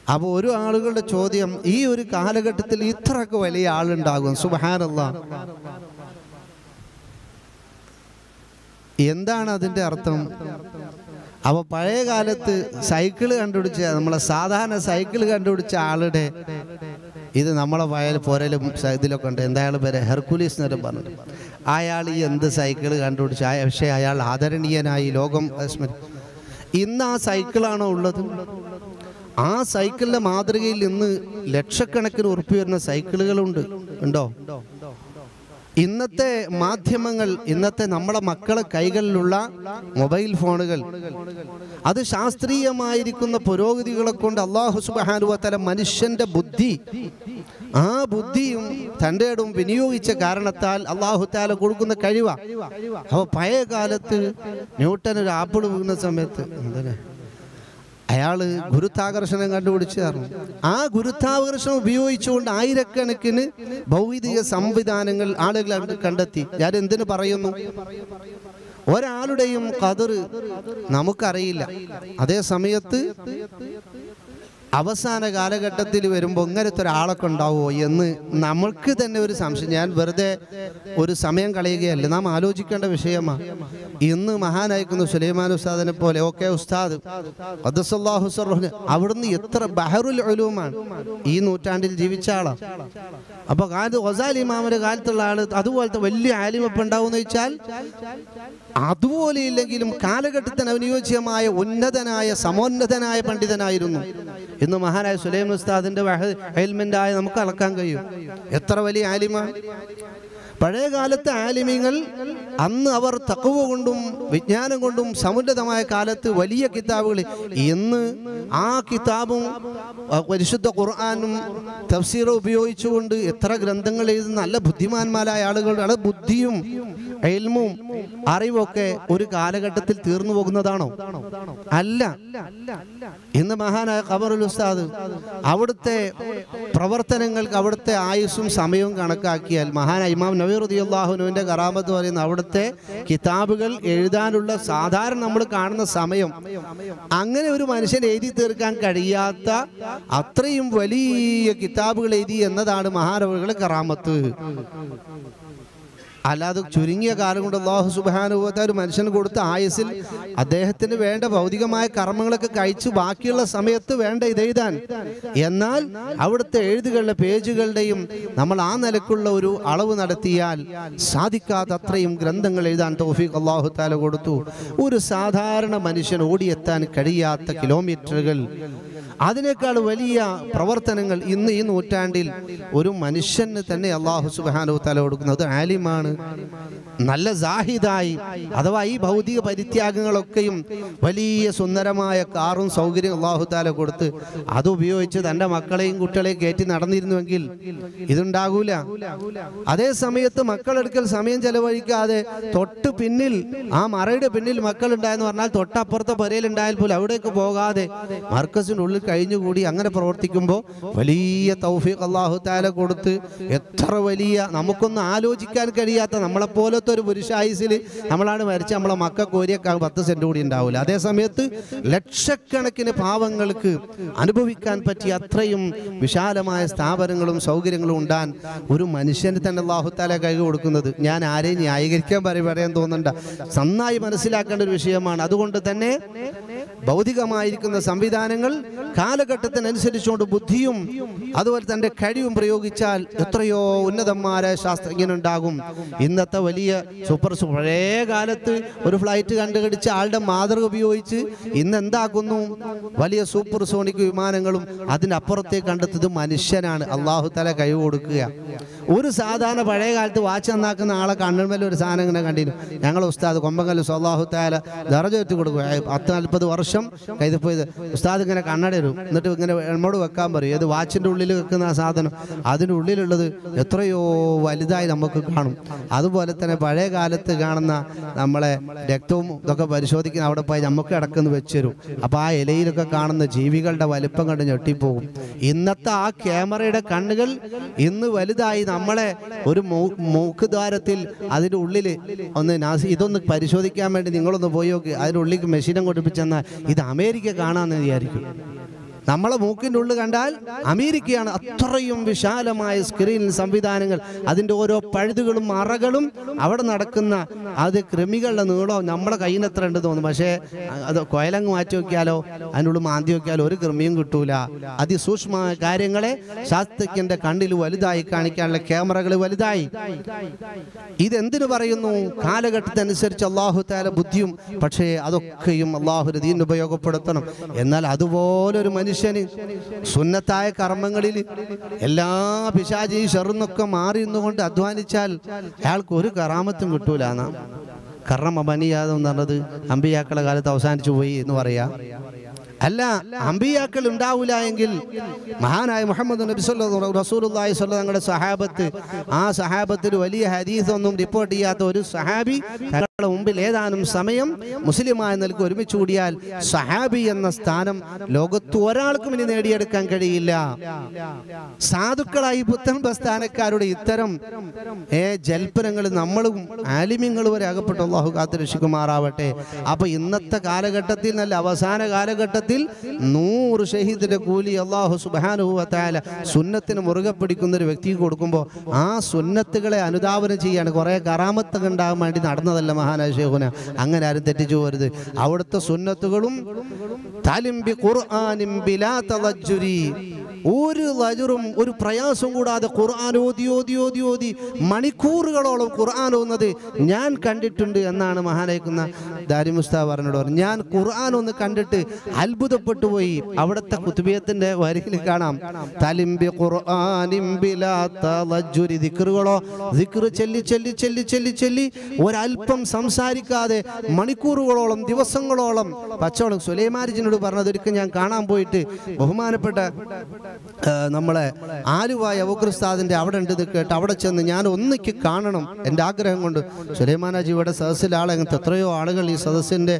അപ്പോൾ ഒരു ആളുകളുടെ ചോദ്യം, ഈ ഒരു കാലഘട്ടത്തിൽ ഇത്രയൊക്കെ വലിയ ആളുണ്ടാകും? സുബ്ഹാനല്ലാഹ്, എന്താണ് അതിൻ്റെ അർത്ഥം? അപ്പോൾ പഴയ കാലത്ത് സൈക്കിള് കണ്ടുപിടിച്ച, നമ്മളെ സാധാരണ സൈക്കിള് കണ്ടുപിടിച്ച ആളുടെ ഇത് നമ്മളെ വയൽ പുരലും ഇതിലൊക്കെ ഉണ്ട്. എന്താ അയാൾ പേര്? ഹെർക്കുലീസ് എന്നൊക്കെ പറഞ്ഞു. അയാൾ ഈ എന്ത് സൈക്കിള് കണ്ടുപിടിച്ച, പക്ഷേ അയാൾ ആദരണീയനായി ലോകം. ഇന്ന് ആ സൈക്കിളാണോ ഉള്ളത്? ആ സൈക്കിളിൻ്റെ മാതൃകയിൽ ഇന്ന് ലക്ഷക്കണക്കിന് ഉറുപ്പിക വരുന്ന സൈക്കിളുകളുണ്ട്. ഉണ്ടോ? ഇന്നത്തെ മാധ്യമങ്ങൾ, ഇന്നത്തെ നമ്മളെ മക്കളെ കൈകളിലുള്ള മൊബൈൽ ഫോണുകൾ, അത് ശാസ്ത്രീയമായിരിക്കുന്ന പുരോഗതികളെ കൊണ്ട് അല്ലാഹു സുബ്ഹാനഹു വ തആല മനുഷ്യന്റെ ബുദ്ധി, ആ ബുദ്ധിയും തൻ്റെ ഇടവും വിനിയോഗിച്ച കാരണത്താൽ അല്ലാഹു തആല കൊടുക്കുന്ന കഴിവാ. അപ്പോൾ പഴയ കാലത്ത് ന്യൂട്ടൻ ഒരു ആപ്പിൾ വീഴുന്ന സമയത്ത് അയാൾ ഗുരുത്വാകർഷണം കണ്ടുപിടിച്ചായിരുന്നു. ആ ഗുരുത്വാകർഷണം ഉപയോഗിച്ചുകൊണ്ട് ആയിരക്കണക്കിന് ഭൗതിക സംവിധാനങ്ങൾ ആളുകൾ കണ്ടെത്തി. ഞാൻ എന്തിനു പറയുന്നു? ഒരാളുടെയും ഖദർ നമുക്കറിയില്ല. അതേ സമയത്ത് അവസാന കാലഘട്ടത്തിൽ വരുമ്പോൾ ഇങ്ങനത്തെ ഒരാളൊക്കെ ഉണ്ടാവുമോ എന്ന് നമുക്ക് തന്നെ ഒരു സംശയം. ഞാൻ വെറുതെ ഒരു സമയം കളയുകയല്ല, നാം ആലോചിക്കേണ്ട വിഷയമാണ്. ഇന്ന് മഹാനായിരിക്കുന്ന സുലൈമാൻ ഉസ്താദിനെ പോലെ, ഓക്കെ ഉസ്താദ് ഖദ്ദസല്ലാഹു സിർറഹു, അവിടുന്ന് എത്ര ബഹറുൽ ഉലൂമാണ്, ഈ നൂറ്റാണ്ടിൽ ജീവിച്ച ആളാണ്. അപ്പോൾ ഗസാലി ഇമാമിന്റെ കാലത്തുള്ള ആള് അതുപോലത്തെ വലിയ ആലിമപ്പ് ഉണ്ടാവുമെന്ന് വെച്ചാൽ അതുപോലെ ഇല്ലെങ്കിലും കാലഘട്ടത്തിന് അനുയോജ്യമായ ഉന്നതനായ സമോന്നതനായ പണ്ഡിതനായിരുന്നു. ഇന്ന് മഹാനായ സുലൈമാൻ ഉസ്താദിന്റെ ഇൽമിന്റെ നമുക്ക് അളക്കാൻ കഴിയും എത്ര വലിയ ആലിമാണ്. പഴയ കാലത്തെ ആലിമീങ്ങൾ അന്ന് അവർ തഖ്വ കൊണ്ടും വിജ്ഞാനം കൊണ്ടും സമുന്നതമായ കാലത്ത് വലിയ കിതാബുകൾ, ഇന്ന് ആ കിതാബും പരിശുദ്ധ ഖുർആനും തഫ്സീറും ഉപയോഗിച്ചുകൊണ്ട് എത്ര ഗ്രന്ഥങ്ങൾ എഴുതുന്ന നല്ല ബുദ്ധിമാന്മാരായ ആളുകളുടെ ബുദ്ധിയും ഇൽമും അറിവൊക്കെ ഒരു കാലഘട്ടത്തിൽ തീർന്നു പോകുന്നതാണോ? അല്ല. ഇന്ന് മഹാനായ ഖബറുൽ ഉസ്താദ് അവിടുത്തെ പ്രവർത്തനങ്ങൾക്ക് അവിടുത്തെ ആയുസ്സും സമയവും കണക്കാക്കിയാൽ മഹാനായ ഇമാം നബവി റളിയല്ലാഹു അൻഹുവിന്റെ കറാമത്ത് പറയുന്ന അവിടുത്തെ കിതാബുകൾ എഴുതാനുള്ള സാധാരണ നമ്മൾ കാണുന്ന സമയം, അങ്ങനെ ഒരു മനുഷ്യൻ എഴുതി തീർക്കാൻ കഴിയാത്ത അത്രയും വലിയ കിതാബുകൾ എഴുതി എന്നതാണ് മഹാനവറുകളുടെ കറാമത്ത്. അല്ലാതെ ചുരുങ്ങിയ കാലം കൊണ്ട് അല്ലാഹു സുബ്ഹാനഹു വ തആല ഒരു മനുഷ്യന് കൊടുത്ത ആയുസ്സിൽ അദ്ദേഹത്തിന് വേണ്ട ഭൗതികമായ കർമ്മങ്ങളൊക്കെ കഴിച്ചു ബാക്കിയുള്ള സമയത്ത് വേണ്ട ഇതെഴുതാൻ. എന്നാൽ അവിടുത്തെ എഴുതുകളുടെ പേജുകളുടെയും നമ്മൾ ആ നിലക്കുള്ള ഒരു അളവ് നടത്തിയാൽ സാധിക്കാത്ത അത്രയും ഗ്രന്ഥങ്ങൾ എഴുതാൻ തൗഫീഖ് അല്ലാഹു തആല കൊടുത്തു. ഒരു സാധാരണ മനുഷ്യൻ ഓടിയെത്താൻ കഴിയാത്ത കിലോമീറ്ററുകൾ, അതിനേക്കാൾ വലിയ പ്രവർത്തനങ്ങൾ ഇന്ന് ഈ നൂറ്റാണ്ടിൽ ഒരു മനുഷ്യന് തന്നെ അല്ലാഹു സുബ്ഹാനഹു വ തആല കൊടുക്കുന്നത് ആലിമാണ്. നല്ല സാഹിദായി, അഥവാ ഈ ഭൗതിക പരിത്യാഗങ്ങളൊക്കെയും വലിയ സുന്ദരമായ കാറും സൗകര്യം അല്ലാഹു തആല കൊടുത്ത് അതുപയോഗിച്ച് തൻ്റെ മക്കളെയും കുട്ടികളെയും കയറ്റി നടന്നിരുന്നുവെങ്കിൽ ഇതുണ്ടാകൂല. അതേ സമയത്ത് മക്കളെടുക്കൽ സമയം ചെലവഴിക്കാതെ തൊട്ട് പിന്നിൽ, ആ മറയുടെ പിന്നിൽ മക്കളുണ്ടായെന്ന് പറഞ്ഞാൽ തൊട്ടപ്പുറത്തെ പുരയിലുണ്ടായാൽ പോലും അവിടേക്ക് പോകാതെ മർക്കസിനുള്ളിൽ കഴിഞ്ഞുകൂടി അങ്ങനെ പ്രവർത്തിക്കുമ്പോൾ വലിയ തൗഫീഖ് അല്ലാഹു തആല കൊടുത്ത് എത്ര വലിയ, നമുക്കൊന്നും ആലോചിക്കാൻ കഴിയാത്ത, നമ്മളെപ്പോലത്തെ ഒരു പുരുഷായുസിൽ നമ്മളാണ് മരിച്ച നമ്മളെ മക്കൾക്ക് ഒരിയൊക്കെ 10 സെന്റ് കൂടി ഉണ്ടാവില്ല. അതേ സമയത്ത് ലക്ഷക്കണക്കിന് പാവങ്ങൾക്ക് അനുഭവിക്കാൻ പറ്റിയ അത്രയും വിശാലമായ സ്ഥാപനങ്ങളും സൗകര്യങ്ങളും ഉണ്ടാൻ ഒരു മനുഷ്യന് തന്നെ അല്ലാഹു തആല കൈ കൊടുക്കുന്നത്. ഞാൻ ആരെയും ന്യായീകരിക്കാൻ പറയാൻ തോന്നണ്ട, നന്നായി മനസ്സിലാക്കേണ്ട ഒരു വിഷയമാണ്. അതുകൊണ്ട് തന്നെ ഭൗതികമായിരിക്കുന്ന സംവിധാനങ്ങൾ കാലഘട്ടത്തിനനുസരിച്ചുകൊണ്ട് ബുദ്ധിയും അതുപോലെ തൻ്റെ കഴിവും പ്രയോഗിച്ചാൽ എത്രയോ ഉന്നതന്മാരായ ശാസ്ത്രജ്ഞനുണ്ടാകും. ഇന്നത്തെ വലിയ പഴയ കാലത്ത് ഒരു ഫ്ലൈറ്റ് കണ്ടുപിടിച്ച ആളുടെ മാതൃക ഉപയോഗിച്ച് ഇന്ന് എന്താക്കുന്നു? വലിയ സൂപ്പർ സോണിക് വിമാനങ്ങളും അതിൻ്റെ അപ്പുറത്തേക്ക് കണ്ടെത്തത് മനുഷ്യനാണ്. അല്ലാഹു തആല കഴിവ് കൊടുക്കുക. ഒരു സാധാരണ പഴയ കാലത്ത് വാച്ച് നന്നാക്കുന്ന ആളെ കണ്ണുമേൽ ഒരു സാധനം ഇങ്ങനെ കണ്ടിരുന്നു. ഞങ്ങൾ ഉസ്താദ് കൊമ്പങ്കല്ല് അല്ലാഹു തആല ദറജ എത്തി കൊടുക്കുക. 10-40 വർഷം കൈതപ്പോയത് ഉസ്താദ് ഇങ്ങനെ കണ്ണടരും, എന്നിട്ട് ഇങ്ങനെ നമ്മോട് വെക്കാൻ പറയും. ഏത് വാച്ചിൻ്റെ ഉള്ളിൽ വെക്കുന്ന ആ സാധനം, അതിൻ്റെ ഉള്ളിലുള്ളത് എത്രയോ വലുതായി നമുക്ക് കാണും. അതുപോലെ തന്നെ പഴയ കാലത്ത് കാണുന്ന നമ്മളെ രക്തവും ഇതൊക്കെ പരിശോധിക്കുന്ന അവിടെ പോയി നമുക്ക് കിടക്കുന്ന വെച്ച് തരും. അപ്പോൾ ആ ഇലയിലൊക്കെ കാണുന്ന ജീവികളുടെ വലിപ്പം കണ്ട് ഞെട്ടിപ്പോകും. ഇന്നത്തെ ആ ക്യാമറയുടെ കണ്ണുകൾ ഇന്ന് വലുതായി നമ്മളെ ഒരു മൂക്ക് ദ്വാരത്തിൽ അതിൻ്റെ ഉള്ളിൽ ഒന്ന് ഇതൊന്ന് പരിശോധിക്കാൻ വേണ്ടി നിങ്ങളൊന്ന് പോയി നോക്കി, അതിൻ്റെ ഉള്ളിലേക്ക് മെഷീനും കൊണ്ടിപ്പിച്ചെന്നാൽ ഇത് അമേരിക്ക കാണാമെന്ന് വിചാരിക്കും. നമ്മളെ മൂക്കിൻ്റെ ഉള്ളിൽ കണ്ടാൽ അമേരിക്കയാണ്. അത്രയും വിശാലമായ സ്ക്രീൻ സംവിധാനങ്ങൾ, അതിൻ്റെ ഓരോ പഴുതുകളും അറകളും, അവിടെ നടക്കുന്ന അത് കൃമികളുടെ നീളം നമ്മുടെ കയ്യിൽ എത്ര ഉണ്ട് തോന്നും. പക്ഷേ അത് കൊയലങ്ങ് മാറ്റി നോക്കിയാലോ, അതിനുള്ളിൽ മാന്തി നോക്കിയാലോ ഒരു കൃമിയും കിട്ടൂല. അതിസൂക്ഷ്മമായ കാര്യങ്ങളെ ശാസ്ത്രജ്ഞന്റെ കണ്ണിൽ വലുതായി കാണിക്കാനുള്ള ക്യാമറകൾ വലുതായി. ഇതെന്തിനു പറയുന്നു? കാലഘട്ടത്തനുസരിച്ച് അല്ലാഹു തആല ബുദ്ധിയും, പക്ഷേ അതൊക്കെയും അല്ലാഹുവിന്റെ ദീൻ ഉപയോഗപ്പെടുത്തണം. എന്നാൽ അതുപോലൊരു മനുഷ്യന് സുന്നത്തായ കർമ്മങ്ങളിൽ എല്ലാ പിശാചി ഷെറിന്നൊക്കെ മാറി നിന്നുകൊണ്ട് അധ്വാനിച്ചാൽ അയാൾക്ക് ഒരു കറാമത്തും കിട്ടൂല. കർമ്മ ബനിയാദം എന്ന് പറഞ്ഞത് അമ്പിയാക്കളുടെ കാലത്ത് അവസാനിച്ചു പോയി എന്ന് പറയാ. അല്ല, അമ്പിയാക്കൾ ഉണ്ടാവില്ല എങ്കിൽ മഹാനായ മുഹമ്മദ് നബി റസൂലുള്ളാഹി സ്വല്ലല്ലാഹു തങ്ങളുടെ സഹാബത്ത്, ആ സഹാബത്തിൽ വലിയ ഹദീസൊന്നും റിപ്പോർട്ട് ചെയ്യാത്ത ഒരു സഹാബി തങ്ങളുടെ മുമ്പിൽ ഏതാനും സമയം മുസ്ലിമായ നിലക്ക് ഒരുമിച്ച് കൂടിയാൽ സഹാബി എന്ന സ്ഥാനം ലോകത്ത് ഒരാൾക്കും ഇനി നേടിയെടുക്കാൻ കഴിയില്ല. സാധുക്കളായി പുത്തൻ പ്രസ്ഥാനക്കാരുടെ ഇത്തരം ജൽപ്പനങ്ങൾ നമ്മളും ആലിമ്യങ്ങൾ വരെ അകപ്പെട്ടു. അല്ലാഹു കാത്തുരക്ഷിക്കുമാറാവട്ടെ. അപ്പൊ ഇന്നത്തെ കാലഘട്ടത്തിൽ, നല്ല അവസാന കാലഘട്ടത്തിൽ 100 ഷഹീദിന്റെ കൂലി അല്ലാഹു സുബ്ഹാനഹു വ തആല സുന്നത്തിന് മുറുകെ പിടിക്കുന്ന ഒരു വ്യക്തിക്ക് കൊടുക്കുമ്പോൾ ആ സുന്നത്തുകളെ അനുധാവനം ചെയ്യാണ്. കുറെ കറാമത്തുകൾ ഉണ്ടാകാൻ വേണ്ടി നടന്നതല്ല മഹാനായ ശൈഖുന. അങ്ങനെ ആരും തെറ്റിച്ചു പോരുത്. അവിടുത്തെ സുന്നത്തുകളും ഒരു ലജറും ഒരു പ്രയാസവും കൂടാതെ ഖുർആൻ ഓതി ഓതി ഓതി ഓതി മണിക്കൂറുകളോളം ഖുർആൻ ഓതുന്നത് ഞാൻ കണ്ടിട്ടുണ്ട് എന്നാണ് മഹാനായിക്കുന്ന ദാരിമി ഉസ്താദ് പറഞ്ഞോട് പറഞ്ഞു. ഞാൻ ഖുർആൻ ഒന്ന് കണ്ടിട്ട് അത്ഭുതപ്പെട്ടു പോയി. അവിടുത്തെ കുതുബിയത്തിന്റെ വരിയിൽ കാണാം, തലിംബി ഖുർആനിൻ ബിലാ തലജ്ജുരി, ദിക്റുകളോ ദിക്റ് ചൊല്ലി ചൊല്ലി ചൊല്ലി ചൊല്ലി ചൊല്ലി ഒരല്പം സംസാരിക്കാതെ മണിക്കൂറുകളോളം ദിവസങ്ങളോളം പച്ചവളം. സുലൈമാനിജിനോട് പറഞ്ഞത് ഒരിക്കൽ ഞാൻ കാണാൻ പോയിട്ട് ബഹുമാനപ്പെട്ട നമ്മളെ ആലുവായ അബൂബക്കർ ഉസ്താദിന്റെ അവിടെ ഉണ്ട് കേട്ട് അവിടെ ചെന്ന് ഞാൻ ഒന്നിക്ക് കാണണം എൻ്റെ ആഗ്രഹം കൊണ്ട്. സുലൈമാനാജി ഇവിടെ സദസ്സിലെ ആളെങ്ങനത്തെ എത്രയോ ആളുകൾ ഈ സദസ്സിന്റെ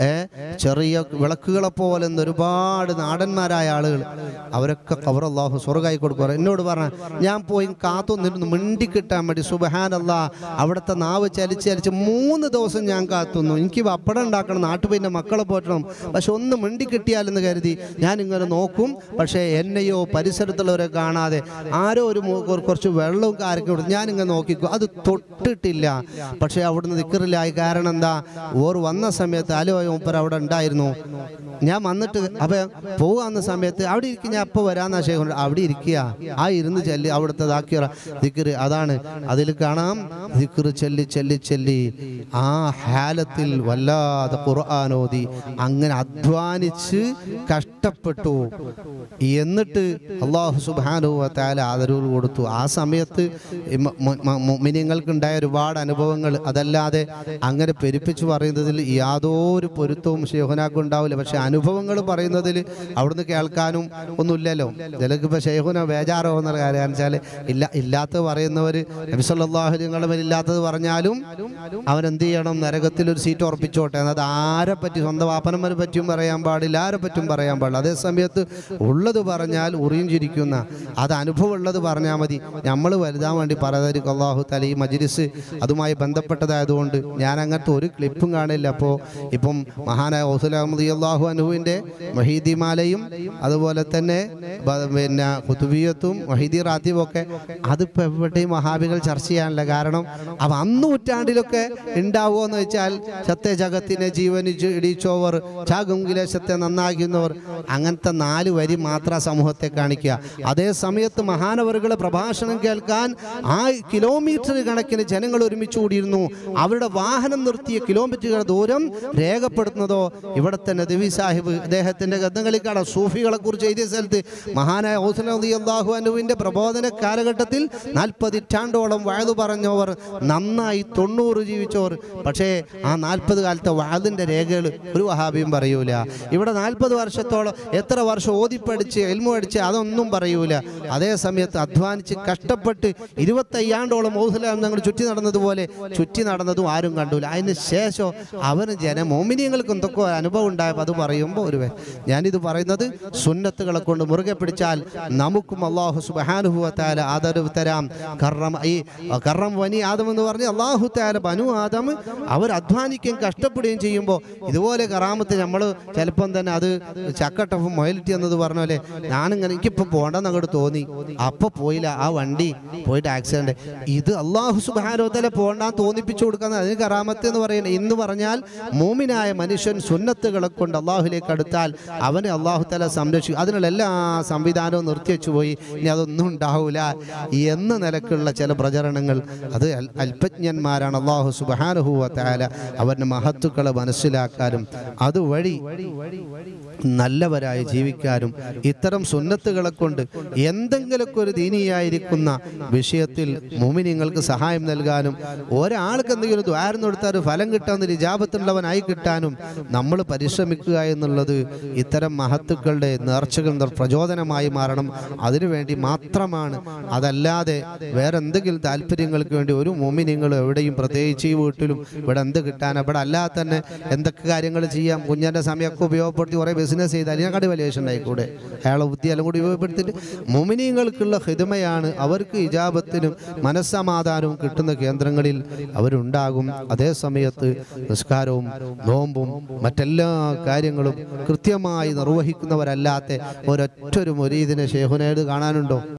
ചെറിയ വിളക്കുകളെ പോലെ ഒരുപാട് നാടന്മാരായ ആളുകൾ, അവരൊക്കെ ഖബർ അല്ലാഹു സ്വർഗ്ഗമായി കൊടുക്കുക. എന്നോട് പറഞ്ഞ ഞാൻ പോയി കാത്തു നിന്നു മിണ്ടി കിട്ടാൻ വേണ്ടി. സുബ്ഹാനല്ലാഹ്, അവിടുത്തെ നാവ് ചലിച്ച് ചലിച്ച് 3 ദിവസം ഞാൻ കാത്തുന്നു. എനിക്ക് പപ്പടം ഉണ്ടാക്കണം, നാട്ടു പിന്നെ മക്കളെ പോറ്റണം, പക്ഷെ ഒന്ന് മിണ്ടി കിട്ടിയാലെന്ന് കരുതി ഞാൻ ഇങ്ങനെ നോക്കും. പക്ഷേ എന്നെയോ പരിസരത്തുള്ളവരെ കാണാതെ ആരോ ഒരു കുറച്ച് വെള്ളവും കാരൊക്കെ കൊടുത്തു ഞാനിങ്ങനെ നോക്കിക്കോ, അത് തൊട്ടിട്ടില്ല. പക്ഷെ അവിടുന്ന് ദിക്റിലായി. കാരണം എന്താ? ഓർ വന്ന സമയത്ത് ആലുവായ മൂപ്പർ അവിടെ ഉണ്ടായിരുന്നു. ഞാൻ വന്നിട്ട് അപ്പൊ പോകാവുന്ന സമയത്ത് അവിടെ ഇരിക്കും, ഞാൻ അപ്പോൾ വരാന്നാ ശേഖരം അവിടെ ഇരിക്കുക, ആ ഇരുന്ന് ചെല്ലി അവിടുത്തെ ദാക്കിറ ദിക്റ് അതാണ്. അതിൽ കാണാം ദിക്റ് ചൊല്ലി ചൊല്ലി ചൊല്ലി ആ ഹാലത്തിൽ വല്ലാതെ ഖുർആൻ ഓതി അങ്ങനെ അധ്വാനിച്ച് കഷ്ടപ്പെട്ടു. എന്നിട്ട് അല്ലാഹു സുബ്ഹാനഹു വ തആല ആദരവ് കൊടുത്തു. ആ സമയത്ത് മുഅ്മിനീങ്ങൾക്ക് ഉണ്ടായ ഒരുപാട് അനുഭവങ്ങൾ, അതല്ലാതെ അങ്ങനെ പെരുപ്പിച്ച് പറയുന്നതിൽ യാതൊരു പൊരുത്തവും ശൈഖുനാക്ക് ഉണ്ടാവില്ല. പക്ഷെ അനുഭവങ്ങൾ പറയുന്നതിൽ അവിടുന്ന് കേൾക്കാനും ഒന്നുമില്ലല്ലോ. ചിലക്ക് ഇപ്പോൾ ശൈഖുന ബേജാറോ എന്നുള്ള കാര്യം വെച്ചാൽ ഇല്ലാത്തത് പറയുന്നവർ നബി സല്ലല്ലാഹു അലൈഹി വസല്ലം ഇല്ലാത്തത് പറഞ്ഞാലും അവനെന്ത് ചെയ്യണം? നരകത്തിൽ ഒരു സീറ്റ് ഉറപ്പിച്ചോട്ടെ. അത് ആരെ പറ്റി, സ്വന്തം വാപ്പനന്മാരെ പറ്റിയും പറയാൻ പാടില്ല, ആരെ പറ്റിയും പറയാൻ പാടില്ല. അതേ സമയത്ത് ഉള്ളത് പറഞ്ഞാൽ ഉറിയും ചിരിക്കുന്ന, അത് അനുഭവം ഉള്ളത് പറഞ്ഞാൽ മതി. നമ്മൾ വലുതാൻ വേണ്ടി പറയാതിരിക്കും. അല്ലാഹു തആല ഈ മജ്ലിസ് അതുമായി ബന്ധപ്പെട്ടതായതുകൊണ്ട് ഞാൻ അങ്ങനത്തെ ഒരു ക്ലിപ്പും കാണില്ല. അപ്പോൾ ഇപ്പം മഹാനായ ഗൗസുൽ അഹ്മദ് റളിയല്ലാഹു അൻഹുവിൻ്റെ മഹീദിമാലയും അതുപോലെ തന്നെ പിന്നെ ഖുതുബിയത്തും മഹീദി റാത്തീബും ഒക്കെ അതിപ്പോൾ എവിടെയും വഹാബികൾ ചർച്ച ചെയ്യാനില്ല. കാരണം അവ അന്ന് നൂറ്റാണ്ടിലൊക്കെ ഉണ്ടാവുമോ എന്ന് വെച്ചാൽ സത്യ ജഗത്തിനെ ജീവനിച്ച് ഇടിച്ചോവർ ചാകുങ്കിലേശത്തെ നന്നാക്കുന്നവർ, അങ്ങനത്തെ 4 വരി മാത്രം സമൂഹത്തെ കാണിക്കുക. അതേ സമയത്ത് മഹാനവറുകളെ പ്രഭാഷണം കേൾക്കാൻ കിലോമീറ്റർ കണക്കിന് ജനങ്ങൾ ഒരുമിച്ച് കൂടിയിരുന്നു. അവരുടെ വാഹനം നിർത്തിയ കിലോമീറ്ററുകൾ ദൂരം രേഖപ്പെടുത്തുന്നതോ ഇവിടുത്തെ നദവി സാഹിബ് അദ്ദേഹത്തിന്റെ ഗ്രന്ഥങ്ങളിൽ കാണാം. സൂഫികളെ കുറിച്ച് എഴുതിയ സ്ഥലത്ത് മഹാനായ ഗൗസുൽ റളിയല്ലാഹു അൻഹുവിന്റെ പ്രബോധന കാലഘട്ടത്തിൽ 40 ഇറ്റാണ്ടോളം വഅദ് പറഞ്ഞവർ, നന്നായി 90 ജീവിച്ചവർ. പക്ഷേ ആ 40 കാലത്തെ വഅദിന്റെ രേഖകൾ ഒരു വഹാബിയും പറയൂല. ഇവിടെ 40 വർഷത്തോളം എത്ര വർഷം ഓതിപ്പടിച്ച് ഇൽമു പഠിച്ച് അതൊന്നും പറയൂല. അതേ സമയത്ത് അധ്വാനിച്ച് കഷ്ടപ്പെട്ട് 25 മൗസുലാം ഞങ്ങൾ ചുറ്റി നടന്നതുപോലെ ചുറ്റി നടന്നതും ആരും കണ്ടൂല. അതിന് ശേഷം അവന് മോമിനിയങ്ങൾക്ക് എന്തൊക്കെ അനുഭവം ഉണ്ടായപ്പോൾ അത് പറയുമ്പോൾ ഞാനിത് പറയുന്നത് സുന്നത്തുകളെ കൊണ്ട് മുറുകെ പിടിച്ചാൽ നമുക്കും അല്ലാഹു സുബ്ഹാനഹു വ തആല ആദരവ് തരാം. കറം ബനി ആദം എന്ന് പറഞ്ഞ് അല്ലാഹു തആല ബനു ആദം അവർ അധ്വാനിക്കുകയും കഷ്ടപ്പെടുകയും ചെയ്യുമ്പോൾ ഇതുപോലെ കറാമത്ത് നമ്മൾ ചിലപ്പം തന്നെ അത് ചക്കട്ടഫ് മൊയലിറ്റി എന്നത് പറഞ്ഞ പോലെ ഞാനിങ്ങനെ എനിക്കിപ്പോൾ പോകണ്ടെന്ന് അങ്ങോട്ട് തോന്നി, അപ്പോൾ പോയില്ല, ആ വണ്ടി പോയിട്ട് ആക്സിഡന്റ്. ഇത് അല്ലാഹു സുബ്ഹാനഹു വ തആല പോകണ്ടാന്ന് തോന്നിപ്പിച്ചു കൊടുക്കുന്ന അതിന് കറാമത്ത് എന്ന് പറയുന്നത്. ഇന്ന് പറഞ്ഞാൽ മൂമിനായ മനുഷ്യൻ സുന്നത്തുകളെ കൊണ്ട് അള്ളാഹുലേക്ക് അടുത്താൽ അവനെ അല്ലാഹു തആല സംരക്ഷിക്കും. അതിനുള്ള എല്ലാ സംവിധാനവും നിർത്തിവെച്ചു പോയി, ഇനി അതൊന്നും ഉണ്ടാവില്ല എന്ന നിലക്കുള്ള ചില പ്രചരണങ്ങൾ അത് അല്പജ്ഞന്മാരാണ്. അല്ലാഹു സുബ്ഹാനഹു വ തആല അവരുടെ മഹത്തുക്കളെ മനസ്സിലാക്കാനും അതുവഴി നല്ലവരായി ജീവിക്കാനും ഇത്തരം സുന്നത്തുകളെ കൊണ്ട് എന്തെങ്കിലുമൊക്കെ ഒരു ദീനിയായിരിക്കുന്ന വിഷയത്തിൽ മുഅ്മിനീങ്ങൾക്ക് സഹായം നൽകാനും ഒരാൾക്ക് എന്തെങ്കിലും ദ്വാരം കൊടുത്താൽ ഫലം കിട്ടാൻ ഇജാബത്തുള്ളവനായി കിട്ടാനും നമ്മൾ പരിശ്രമിക്കുക എന്നുള്ളത് ഇത്തരം മഹത്തുക്കളുടെ നേർച്ചകൾ പ്രചോദനമായി മാറണം. അതിനുവേണ്ടി മാത്രമാണ്. അതല്ലാതെ വേറെ എന്തെങ്കിലും താല്പര്യങ്ങൾക്ക് വേണ്ടി ഒരു മുഅ്മിനീങ്ങളും എവിടെയും, പ്രത്യേകിച്ച് ഈ വീട്ടിലും ഇവിടെ എന്ത് കിട്ടാൻ, ഇവിടെ അല്ലാതെ തന്നെ എന്തൊക്കെ കാര്യങ്ങൾ ചെയ്യാം. കുഞ്ഞൻ്റെ സമയമൊക്കെ ഉപയോഗപ്പെടുത്തി കുറേ ബിസിനസ് ചെയ്താൽ അതിനെക്കാട്ടി വലിയ ഉണ്ടായിക്കൂടെ? അയാളെ ബുദ്ധി എല്ലാം കൂടി ഉപയോഗപ്പെടുത്തിയിട്ട് മുഅ്മിനീങ്ങൾക്കുള്ള ഖിദ്മയാണ്. അവർക്ക് ഇജാബത്തിനും മനസ്സമാധാനവും കിട്ടുന്ന കേന്ദ്രങ്ങളിൽ അവരുണ്ടാകും. അതേ സമയത്ത് നിസ്കാരവും നോമ്പും മറ്റെല്ലാ കാര്യങ്ങളും കൃത്യമായി നിർവഹിക്കുന്നവരല്ലാത്ത ഒരൊറ്റൊരു മുരീദിനെ ശൈഖുനേത് കാണാനുണ്ടോ?